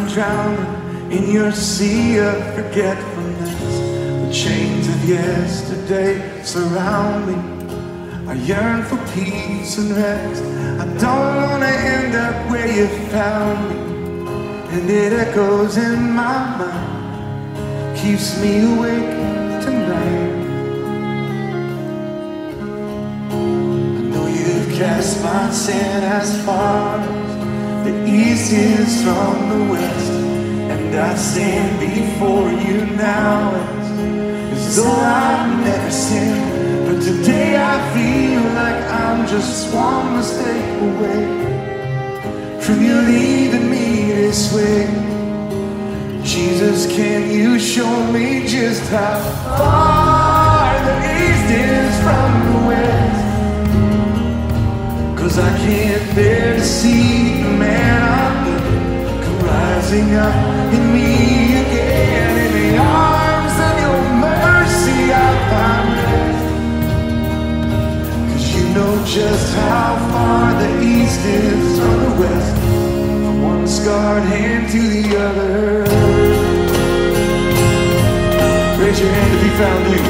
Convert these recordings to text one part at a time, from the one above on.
drowning in your sea of forgetfulness. The chains of yesterday surround me. I yearn for peace and rest. I don't want to end up where you found me. And it echoes in my mind, keeps me awake tonight. I know you've cast my sin as far as the east is from the west, and I stand before you now as though I've never sinned. But today I feel like I'm just one mistake away from you leaving me this way. Jesus, can you show me just how far the east is from the west? 'Cause I can't bear to see the man I've been come rising up in me again. In the arms of your mercy I find rest. 'Cause you know just how far the east is from the west, from one scarred hand to the other. Raise your hand if he found you.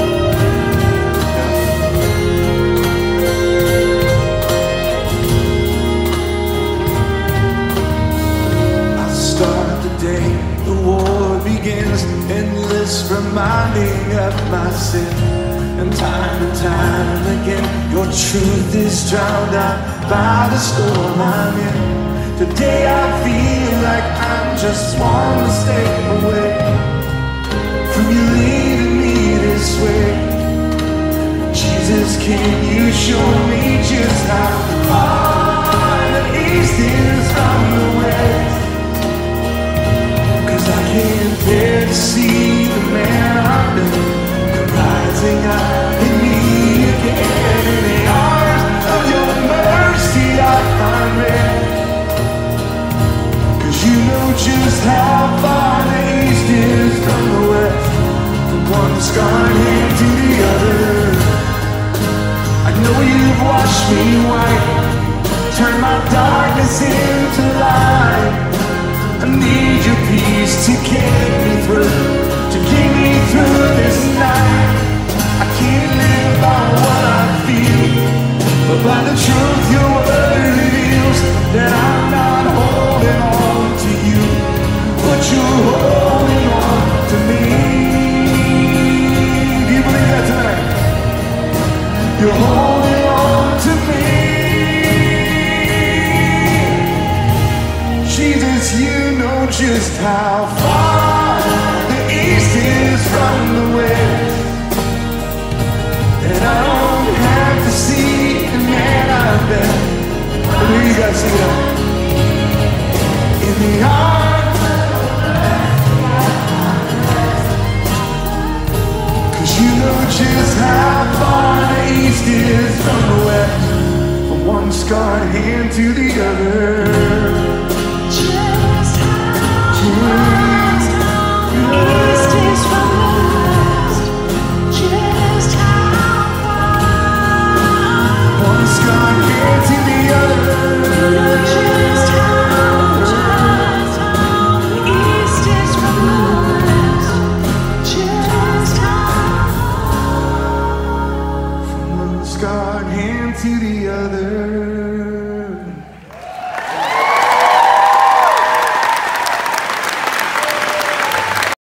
I start the day the war begins, endless reminding of my sin. And time again, your truth is drowned out by the storm I'm in. Today I feel like I'm just one mistake away from you leaving me this way. Jesus, can you show me just how far the east is from the west? 'Cause I can't bear to see the man I've been rising up in me again. In the arms of your mercy I find rest. 'Cause you know just how far the east is from the west, from one scarred hand to the other. I know you've washed me white, turned my darkness into light. I need your peace to get me through, to get me through this night. I can't live by what I feel, but by the truth your word reveals that I'm not holding on to you, but you're holding on to me. Do you believe that tonight? You're holding on to me. Jesus, you know just how far the east is from the west, and I don't have to see the man I've been. But you gotta see that. In the arms, 'cause you know just how far the east is from the west, from one scarred hand to the other. Just how the east is from the west. Just how far. One scarred hand to the other. Just how the east is from the west. Just how. From one scarred hand to the other.